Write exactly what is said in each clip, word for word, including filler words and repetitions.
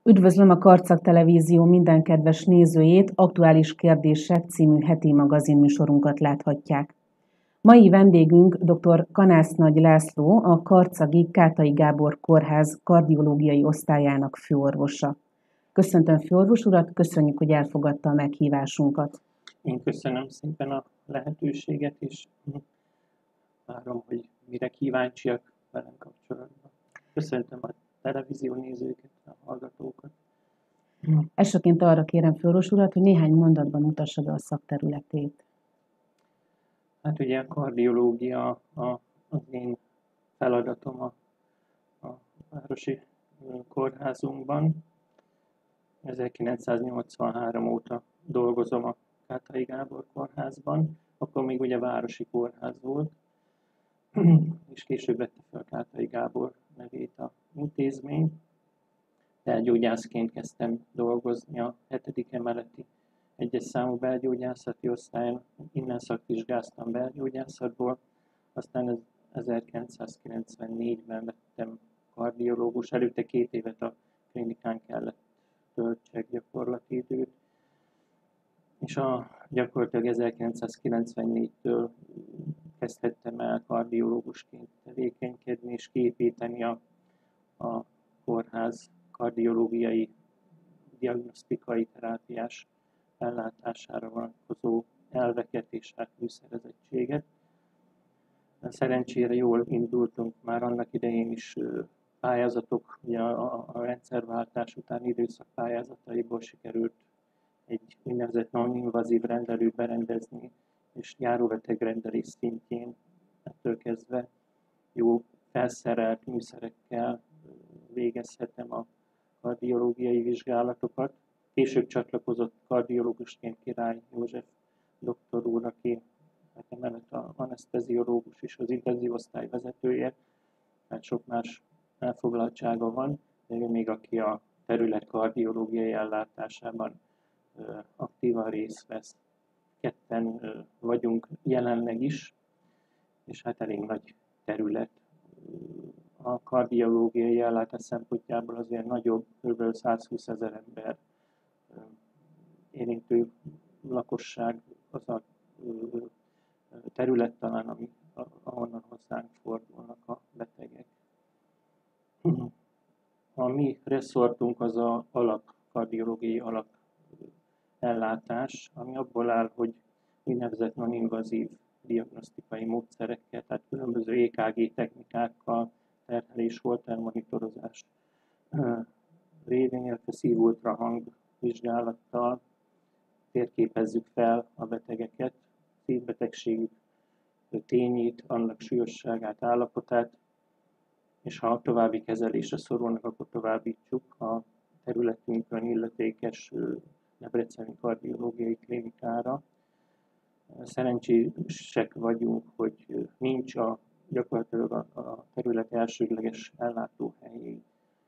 Üdvözlöm a Karcag Televízió minden kedves nézőjét, Aktuális Kérdések című heti magazinműsorunkat láthatják. Mai vendégünk dr. Kanász-Nagy László, a karcagi Kátai Gábor Kórház kardiológiai osztályának főorvosa. Köszöntöm főorvos urat, köszönjük, hogy elfogadta a meghívásunkat. Én köszönöm szépen a lehetőséget, és várom, hogy mire kíváncsiak velem kapcsolatban. Köszöntöm a televízió nézőket, a hallgatókat. Elsőként arra kérem főorvos urat, hogy néhány mondatban mutassa be a szakterületét. Hát ugye a kardiológia a, az én feladatom a, a városi kórházunkban. ezerkilencszáznyolcvanhárom óta dolgozom a Kátai Gábor Kórházban, akkor még ugye városi kórház volt, és később vette fel Kátai Gábor nevét a intézmény. Belgyógyászként kezdtem dolgozni a hetedik emeleti egyes számú belgyógyászati osztályon, innen szakvizsgáztam belgyógyászatból, aztán ezerkilencszázkilencvennégyben lettem kardiológus, előtte két évet a klinikán kellett töltsek gyakorlati időt, és a, gyakorlatilag ezerkilencszázkilencvennégytől kezdhettem el kardiológusként tevékenykedni és kiépíteni a, a kórház kardiológiai, diagnosztikai, terápiás ellátására vonatkozó elveket és hát műszerezettséget. Szerencsére jól indultunk már annak idején is, pályázatok, ugye a, a rendszerváltás utáni időszak pályázataiból sikerült egy úgynevezett non-invazív rendelőt berendezni, és járóbetegrendelés szintjén ettől kezdve jó felszerelt műszerekkel végezhetem a kardiológiai vizsgálatokat. Később csatlakozott kardiológusként Király József doktor úr, aki hát emellett az aneszteziológus és az intenzív osztály vezetője, tehát sok más elfoglaltsága van, de ő még aki a terület kardiológiai ellátásában aktívan részt vesz. Ketten vagyunk jelenleg is, és hát elég nagy terület. A kardiológiai ellátás szempontjából azért nagyobb, kb. százhúszezer ember érintő lakosság az a terület talán, ami, ahonnan hozzánk fordulnak a betegek. A mi reszortunk az a alap, kardiológiai alap ellátás, ami abból áll, hogy úgynevezett non-invazív diagnosztikai módszerekkel, tehát különböző é ká gé technikákkal, terhelés, holtermonitorozás révén, illetve szív-ultrahang vizsgálattal térképezzük fel a betegeket, szívbetegségük tényét, annak súlyosságát, állapotát, és ha további kezelésre szorulnak, akkor továbbítsuk a területünkön illetékes Debreceni kardiológiai klinikára. Szerencsések vagyunk, hogy nincs a, gyakorlatilag a, a terület elsődleges ellátóhelyével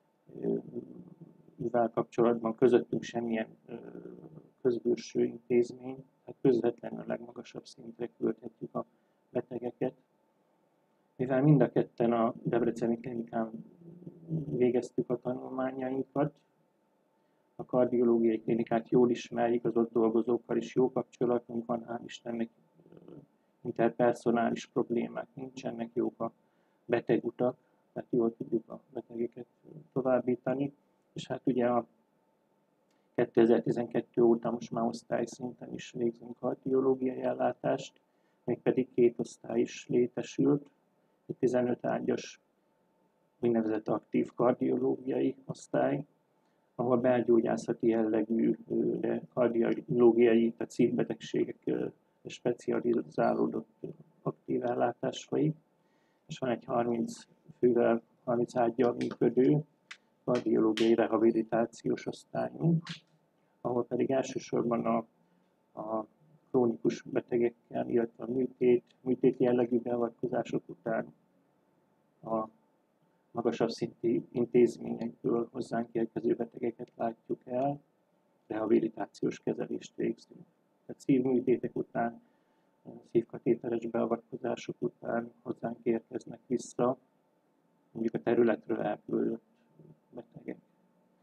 kapcsolatban közöttünk semmilyen közbülső intézmény, tehát közvetlenül a legmagasabb szintre küldhetjük a betegeket. Mivel mind a ketten a Debreceni klinikán végeztük a tanulmányainkat, a kardiológiai klinikát jól ismerjük, az ott dolgozókkal is jó kapcsolatunk van, hál' Istennek interpersonális problémák nincsenek, jók a betegutak, tehát jól tudjuk a betegeket továbbítani. És hát ugye a kétezer-tizenkettő óta most már osztályszinten is végzünk kardiológiai ellátást, mégpedig két osztály is létesült, egy tizenöt ágyas úgynevezett aktív kardiológiai osztály, ahol belgyógyászati jellegű, de kardiológiai, tehát szívbetegségek specializálódott aktív ellátás folyik, és van egy harminc fővel, harminc ággyal működő kardiológiai rehabilitációs osztályunk, ahol pedig elsősorban a, a krónikus betegekkel, illetve a műtét, műtét jellegű beavatkozások után a magasabb szintű intézményekből hozzánk érkező betegeket látjuk el, rehabilitációs kezelést végzünk. Tehát szívműtétek után, szívkatéteres beavatkozások után hozzánk érkeznek vissza, mondjuk a területről elküldött betegek. Hát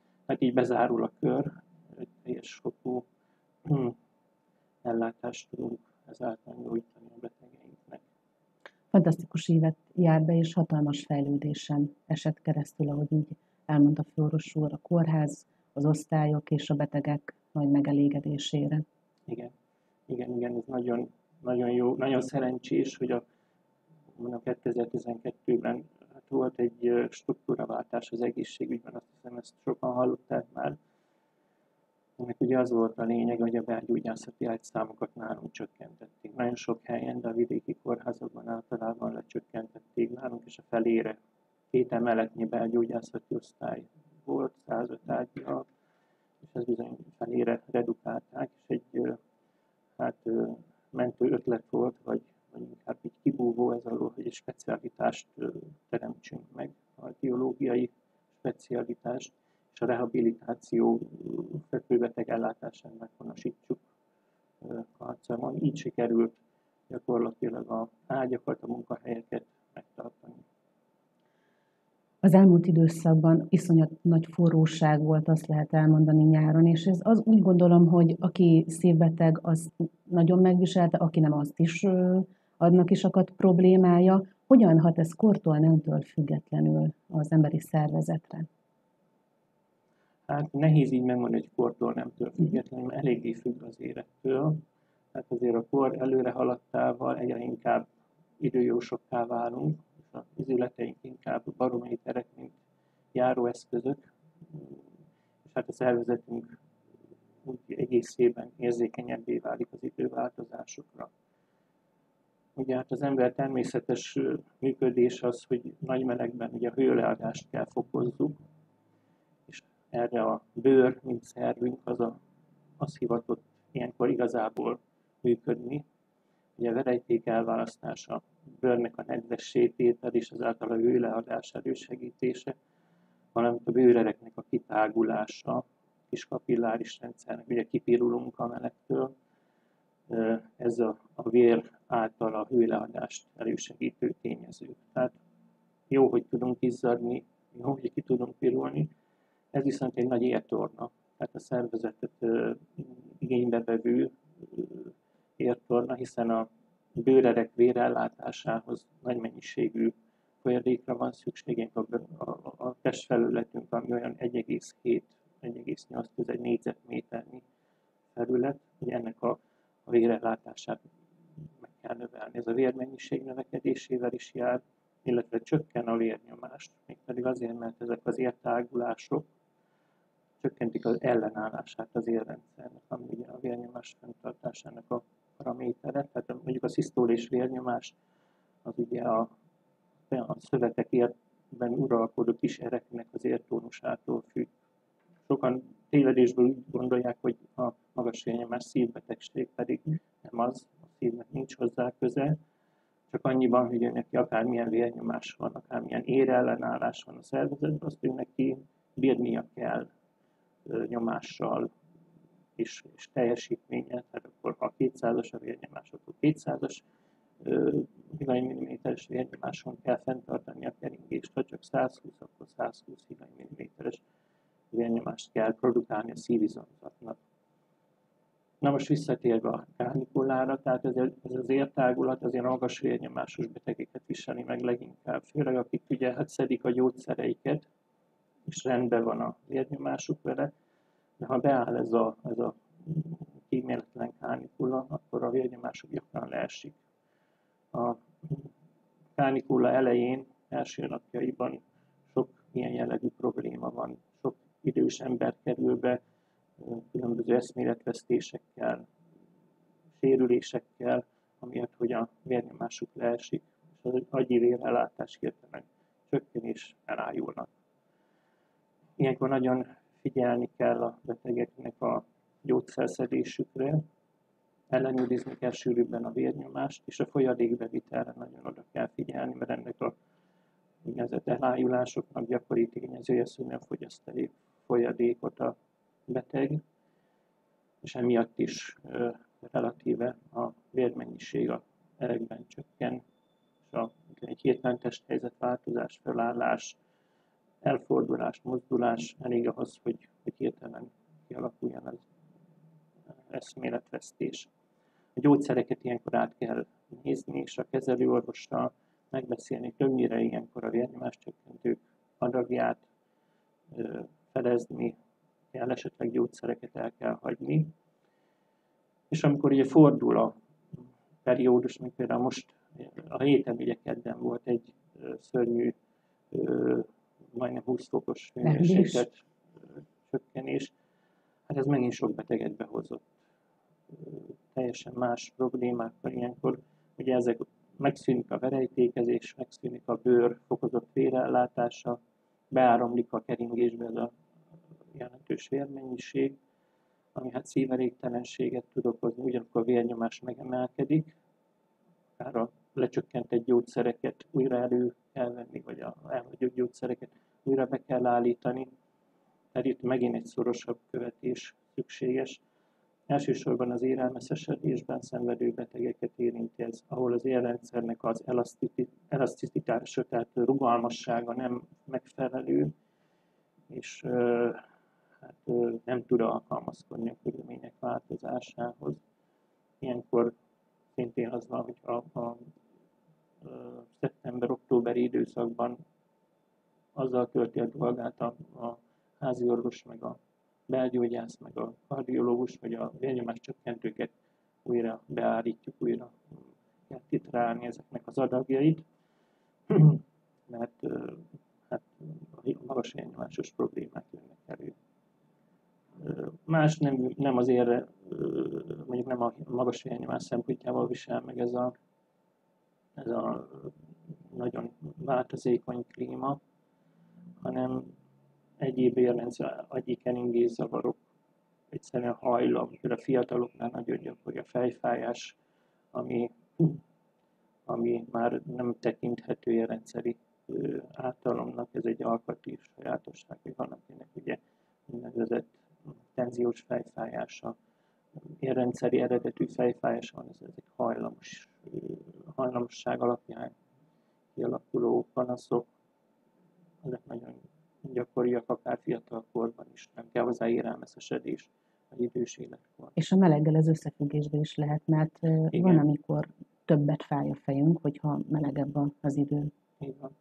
így bezárul a kör, egy teljes fokú ellátást tudunk ezáltal nyújtani a betegeinknek. Fantasztikus évet jár be, és hatalmas fejlődésen esett keresztül, ahogy így elmondta Flóros úr, a kórház, az osztályok és a betegek nagy megelégedésére. Igen, igen, igen, ez nagyon, nagyon jó, nagyon szerencsés, hogy a, a kétezer-tizenkettőben hát volt egy struktúraváltás az egészségügyben, azt hiszem ezt sokan hallották már. Ennek ugye az volt a lényeg, hogy a belgyógyászati ágyszámokat nálunk csökkentették. Nagyon sok helyen, de a vidéki kórházakban általában lecsökkentették nálunk, és a felére két emeletnyi belgyógyászati osztály volt, százöt ágyjal, és ez bizony felére redukálták, és egy hát, mentő ötlet volt, vagy, vagy inkább egy kibúvó ez alól, hogy egy specialitást teremtsünk meg, a biológiai specialitást, és a rehabilitáció fekvőbeteg ellátásán meghonosítsuk Karcamon. Így sikerült gyakorlatilag az ágyakat, a munkahelyeket megtartani. Az elmúlt időszakban iszonyat nagy forróság volt, azt lehet elmondani nyáron, és ez az, úgy gondolom, hogy aki szívbeteg, az nagyon megviselte, aki nem, azt is adnak is akadt problémája. Hogyan hat ez kortól, nemtől függetlenül az emberi szervezetre? Hát nehéz így megmondani, hogy kortól nemtől függetlenül, mert eléggé függ az élettől. Tehát azért a kor előre haladtával egyre inkább időjósokká válunk, és az izületeink inkább barométerek, mint járóeszközök, és hát a szervezetünk úgy egészében érzékenyebbé válik az időváltozásokra. Ugye hát az ember természetes működés az, hogy nagy melegben ugye a hőleadást kell fokozzuk, és erre a bőr, mint szervünk, az, a, az hivatott ilyenkor igazából működni. Ugye a verejték elválasztása, a bőrnek a nedvessé tétel és azáltal a hőleadás elősegítése, valamint a bőrereknek a kitágulása, kis kapilláris rendszernek, ugye kipirulunk a melegtől, ez a, a vér által a hőleadást elősegítő tényező. Tehát jó, hogy tudunk izzadni, jó, hogy ki tudunk pirulni, ez viszont egy nagy értorna, tehát a szervezetet uh, igénybe vevő uh, értorna, hiszen a bőrerek vérellátásához nagy mennyiségű folyadékra van szükségünk, a, a, a testfelületünk, ami olyan egy egész hét - egy egész nyolc négyzetméternyi felület, hogy ennek a, a vérellátását meg kell növelni. Ez a vérmennyiség növekedésével is jár, illetve csökken a vérnyomást, mégpedig azért, mert ezek az értágulások csökkentik az ellenállását az érrendszernek, ami ugye a vérnyomás fenntartásának a paramétere. Tehát mondjuk a szisztólés vérnyomás az ugye a, a szövetekben uralkodó kis ereknek az értónusától függ. Sokan tévedésből úgy gondolják, hogy a magas vérnyomás szívbetegség, pedig nem az, a szívnek nincs hozzá köze, csak annyiban, hogy neki akármilyen vérnyomás van, akármilyen érellenállás van a szervezetben, azt ő neki bírnia kell nyomással és, és teljesítménnyel. Tehát akkor ha kétszázas a vérnyomás, akkor kétszázas hillanymilliméteres vérnyomáson kell fenntartani a keringést, ha csak százhúsz, akkor százhúsz hillanymilliméteres vérnyomást kell produkálni a szívizomzatnak. Na most visszatérve a kánikulára, tehát ez, ez az értágulat azért magas vérnyomásos betegeket viseli meg leginkább, főleg akik ugye hát szedik a gyógyszereiket, és rendben van a vérnyomásuk vele, de ha beáll ez a, ez a kíméletlen kánikula, akkor a vérnyomásuk gyakran leesik. A kánikula elején, első napjaiban sok ilyen jellegű probléma van, sok idős ember kerül be, különböző eszméletvesztésekkel, sérülésekkel, amiatt, hogy a vérnyomásuk leesik, és az agyi vérellátás hirtelen csökken és elájulnak. Ilyenkor nagyon figyelni kell a betegeknek a gyógyszerszedésükre, ellenőrizni kell sűrűbben a vérnyomást, és a folyadékbevitelre nagyon oda kell figyelni, mert ennek a úgynevezett elájulásoknak gyakori tényezője, hogy nem fogyaszt elég folyadékot a beteg, és emiatt is ö, relatíve a vérmennyiség a erekben csökken, és a, egy hirtelen testhelyzetváltozás, felállás, elfordulás, mozdulás elég ahhoz, hogy, hogy hirtelen kialakuljon az eszméletvesztés. A gyógyszereket ilyenkor át kell nézni, és a kezelőorvossal megbeszélni, többnyire ilyenkor a vérnyomáscsökkentők adagját felezni, kell, esetleg gyógyszereket el kell hagyni. És amikor ugye fordul a periódus, mint például most a héten ugye kedden volt egy szörnyű, majdnem húsz fokos hőmérséklet csökkenés, hát ez megint sok beteget behozott. Teljesen más problémákkal ilyenkor, ugye ezek megszűnik a verejtékezés, megszűnik a bőr fokozott vérellátása, beáramlik a keringésbe ez a jelentős vérmennyiség, ami hát szívelégtelenséget tud okozni, ugyanakkor a vérnyomás megemelkedik, akár a lecsökkentett gyógyszereket újra elő kell venni, vagy a elhagyott gyógyszereket újra be kell állítani, mert itt megint egy szorosabb követés szükséges. Elsősorban az érelmeszesedésben szenvedő betegeket érinti ez, ahol az érrendszernek az elaszticitása, tehát rugalmassága nem megfelelő, és hát, nem tud alkalmazkodni a körülmények változásához. Ilyenkor szintén az van, hogy a, a, a szeptember-októberi időszakban azzal tölti a dolgát a, a háziorvos, meg a belgyógyász, meg a kardiológus, hogy a vérnyomás csökkentőket újra beállítjuk, újra kell titrálni ezeknek az adagjait, mert hát, a magas vérnyomásos problémák jönnek elő. Más nem, nem azért, mondjuk nem a magas vérnyomás szempontjából visel meg ez a, ez a nagyon változékony klíma, hanem egyéb érrendszer, agyi keringészavarok, egyszerűen hajlam, például a fiataloknál nagyon gyakori a fejfájás, ami, ami már nem tekinthető érrendszeri ártalomnak, ez egy alkati sajátosság, hogy van akinek ugye úgynevezett tenziós fejfájása, érrendszeri eredetű fejfájás van, ez egy hajlamos, hajlamosság alapján kialakuló panaszok, ezek nagyon gyakoriak, akár fiatal korban is, nem kell hozzá érelmeszesedés az idős életkor. És a meleggel ez összefüggésben is lehet, mert igen, van, amikor többet fáj a fejünk, hogyha melegebb az idő. Így van.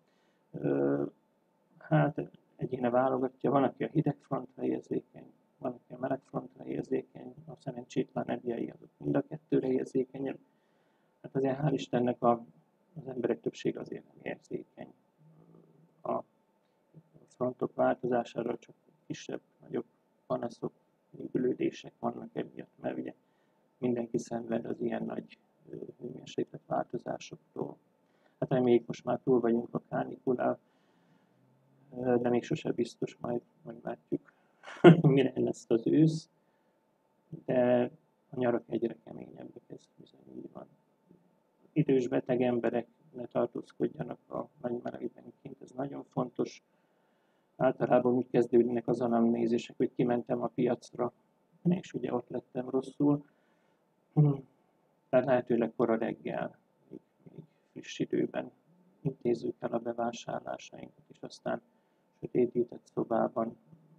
Hát egyéne válogatja, van, aki a hideg frontra érzékeny, van, aki a meleg frontra érzékeny, a szerencsétlen edjei azok mind a kettőre érzékenyebb. Hát azért hál' Istennek a, az emberek többsége azért nem érzékeny a frontok változására, csak kisebb, nagyobb panaszok, működések vannak emiatt, mert ugye mindenki szenved az ilyen nagy hőmérséklet változásoktól. Hát reméljük, most már túl vagyunk a kánikulán, de még sose biztos, majd, majd látjuk, mire lesz az ősz, de a nyarak egyre keményebbek, ez bizony így van. Idős beteg emberek ne tartózkodjanak a nagy melegben kint, ez nagyon fontos. Általában úgy kezdődnek az anamnézisek, hogy kimentem a piacra, és ugye ott lettem rosszul. Tehát lehetőleg kora reggel, még, még friss időben intézzük el a bevásárlásainkat, és aztán sötétített szobában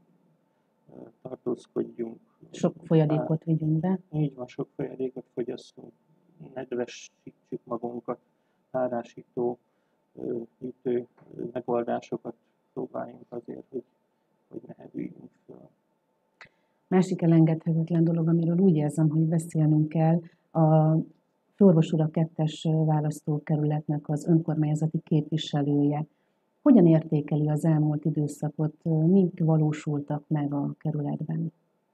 tartózkodjunk. Sok folyadékot vigyünk be. Így van, sok folyadékot fogyasszunk, nedvesítsük magunkat, párásító, hűtő megoldásokat próbáljunk azért, hogy, hogy ne hevüljünk föl. Másik elengedhetetlen dolog, amiről úgy érzem, hogy beszélnünk kell, a Főorvos úr a kettes választókerületnek az önkormányzati képviselője. Hogyan értékeli az elmúlt időszakot, mik valósultak meg a kerületben?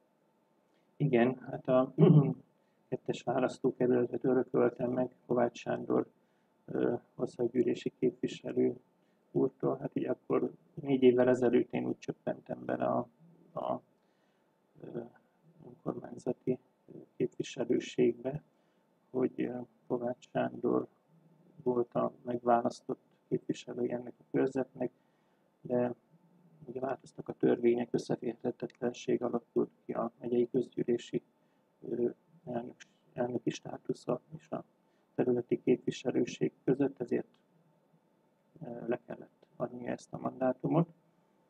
Igen, hát a kettes választókerületet örököltem meg Kovács Sándor országgyűlési képviselő úrtól. Hát ugye akkor négy évvel ezelőtt én úgy csöppentem bele a, a önkormányzati képviselőségbe, hogy Kovács Sándor volt a megválasztott képviselője ennek a körzetnek, de ugye változtak a törvények, összeférhetetlenség alakult ki a megyei közgyűlési elnök, elnöki státusza és a területi képviselőség között, ezért le kellett adni ezt a mandátumot.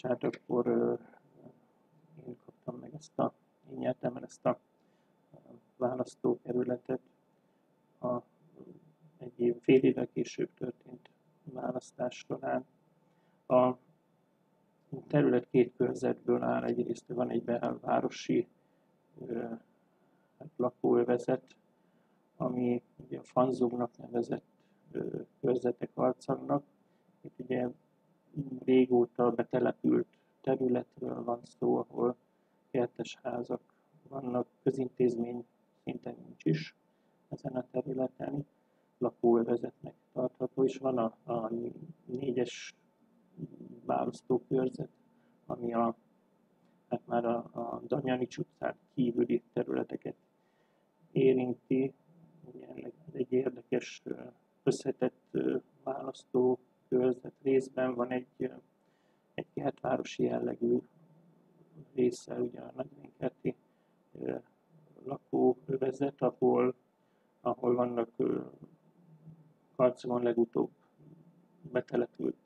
hát akkor én kaptam meg ezt a, én nyertem el ezt a választókerületet. A, egy év, fél évvel később történt választás során. A terület két körzetből áll, egyrészt van egy belvárosi hát, lakóövezet, ami ugye a Fanzugnak nevezett körzetek arcagnak. Itt ugye régóta betelepült területről van szó, ahol kertes házak vannak, közintézmény szinten nincs is ezen a területen, lakóövezetnek tartható, és van a, a négyes választókörzet, ami a, hát már a, a Damjanics utcán kívüli területeket érinti. Ez egy érdekes, összetett választókörzet. Részben van egy, egy kertvárosi jellegű része, ugye a nagyvénykerti lakóövezet, ahol, ahol vannak Karcagon legutóbb betelepült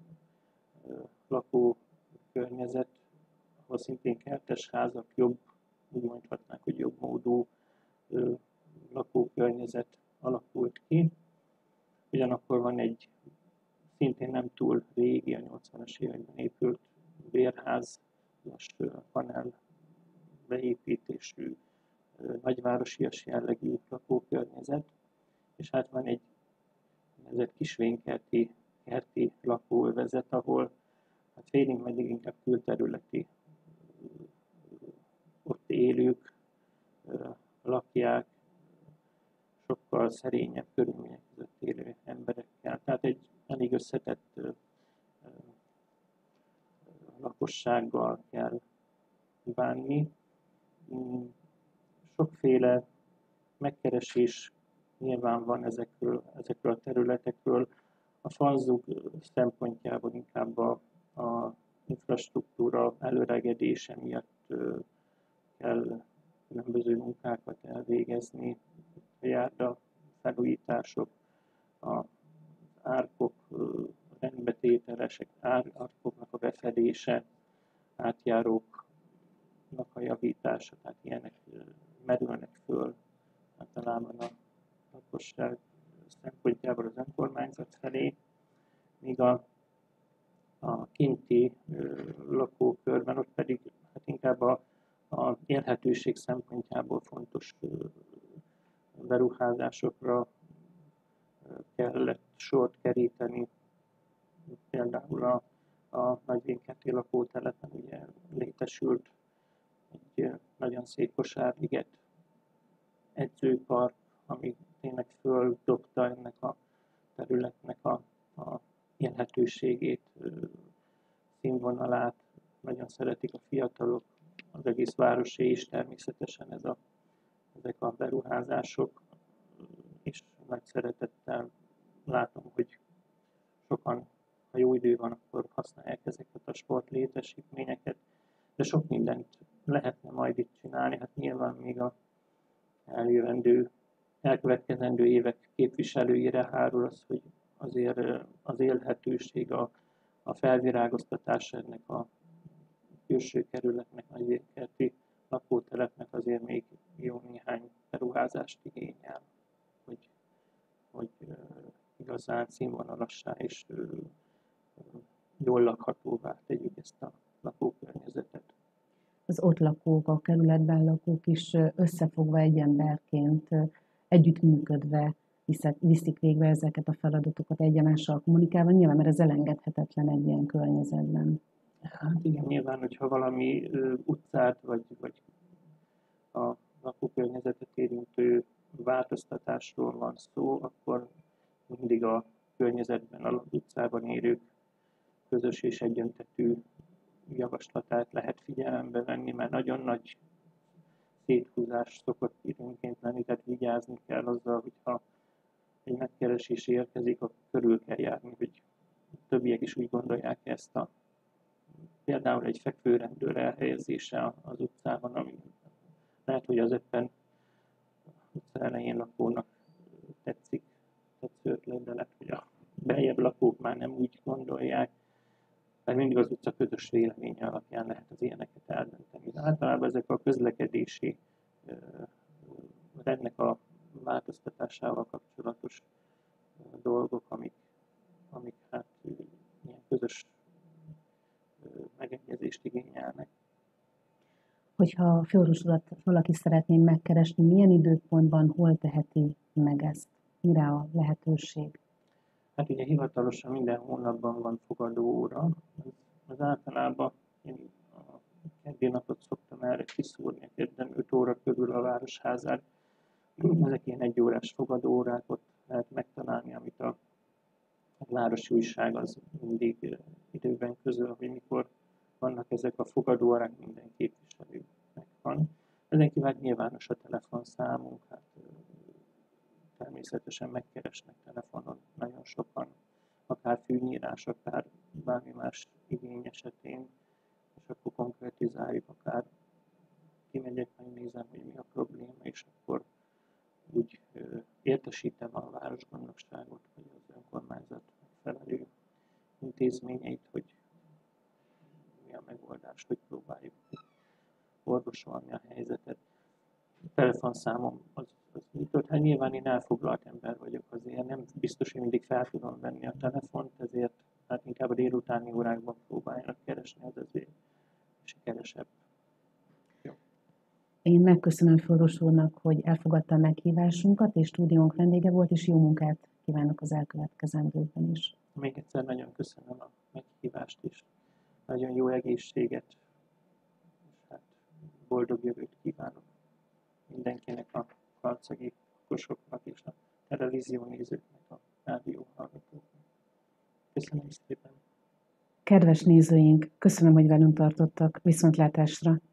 lakókörnyezet, ahol szintén kertes házak, jobb, úgy mondhatnánk, hogy jobb módú lakókörnyezet alakult ki. Ugyanakkor van egy szintén nem túl régi, a nyolcvanas években épült bérház, panel beépítésű, nagyvárosias jellegű lakókörnyezet, és hát van egy nevezett kisvénykerti kerti lakóövezet, ahol hát félig meddig inkább külterületi ott élők lakják, sokkal szerényebb körülmények között élő emberekkel. Tehát egy elég összetett lakossággal kell bánni. Sokféle megkeresés nyilván van ezekről, ezekről a területekről. A Fanzug szempontjából inkább a, a infrastruktúra előregedése miatt kell különböző munkákat elvégezni, a járda felújítások, az árkok rendbetételesek, árkoknak a befedése, átjáróknak a javítása, tehát ilyenek merülnek föl általában a lakosság szempontjából az önkormányzat felé, míg a, a kinti lakókörben ott pedig hát inkább a, a élhetőség szempontjából fontos beruházásokra kellett sort keríteni. Például a, a Nagyvénykerti lakótelepen ugye létesült egy nagyon szép kosárliget, edzőpark, ami tényleg földobta ennek a területnek a, a élhetőségét, színvonalát. Nagyon szeretik a fiatalok, az egész városé is természetesen ez a, ezek a beruházások, és nagy szeretettel látom, hogy sokan, ha jó idő van, akkor használják ezeket a sportlétesítményeket, de sok mindent lehetne majd itt csinálni. Hát nyilván még a eljövendő, elkövetkezendő évek képviselőire hárul az, hogy azért az élhetőség, a, a felvirágoztatás ennek a külső kerületnek, Nagyvénykerti lakótelepnek azért még jó néhány beruházást igényel, hogy, hogy igazán színvonalassá és jól lakhatóvá tegyük ezt a lakókörnyezetet. Az ott lakók, a kerületben lakók is összefogva egy emberként, együttműködve viszik végbe ezeket a feladatokat egyemással kommunikálva, nyilván, mert ez elengedhetetlen egy ilyen környezetben. Hát igen, nyilván, hogyha valami utcát vagy, vagy a lakókörnyezetet érintő változtatásról van szó, akkor mindig a környezetben, az utcában élők közös és egyöntetű javaslatát lehet figyelembe venni, mert nagyon nagy széthúzás szokott időnként lenni, tehát vigyázni kell azzal, hogyha egy megkeresés érkezik, akkor körül kell járni, hogy többiek is úgy gondolják ezt a például egy fekvőrendőr elhelyezése az utcában, ami lehet, hogy az éppen utca elején lakónak tetszik, tetsző ötlet, de lehet, hogy a beljebb lakók már nem úgy gondolják. mert mindig az utca közös véleménye alapján lehet az ilyeneket eldönteni. De általában ezek a közlekedési rendnek a változtatásával kapcsolatos dolgok, amik, amik hát ilyen közös megegyezést igényelnek. Hogyha a főorvos urat valaki szeretné megkeresni, milyen időpontban, hol teheti meg ezt? Mire a lehetőség? Hát ugye hivatalosan minden hónapban van fogadóóra. Az, az általában én a keddi napot szoktam erre kiszúrni, kedden öt óra körül a Városházán. Ezek ilyen egyórás fogadóórákat lehet megtalálni, amit a, a városi újság az mindig időben közöl, hogy mikor vannak ezek a fogadóórák, minden képviselőnek van. Ezen kívül nyilvános a telefonszámunk, hát természetesen megkeresnek telefonon nagyon sokan, akár fűnyírás, akár bármi más igény esetén, és akkor konkretizáljuk, akár kimegyek, megnézem, hogy mi a probléma, és akkor úgy ö, értesítem a városgondnokságot, vagy az önkormányzat megfelelő intézményeit, hogy mi a megoldás, hogy próbáljuk orvosolni a helyzetet. A telefonszámom az, az nyitott, hát nyilván én elfoglalt ember vagyok, azért nem biztos, hogy mindig fel tudom venni a telefont, ezért hát inkább a délutáni órákban próbáljanak keresni, az azért sikeresebb. Jó. Én megköszönöm főorvos úrnak, hogy elfogadta a meghívásunkat, és stúdiónk vendége volt, és jó munkát kívánok az elkövetkezendőkben is. Még egyszer nagyon köszönöm a meghívást is. Nagyon jó egészséget, és hát boldog jövőt kívánok mindenkinek, a karcagi lakosoknak és a televízió nézőknek, a rádió hallgatóknak. Köszönöm szépen! Kedves nézőink, köszönöm, hogy velünk tartottak. Viszontlátásra!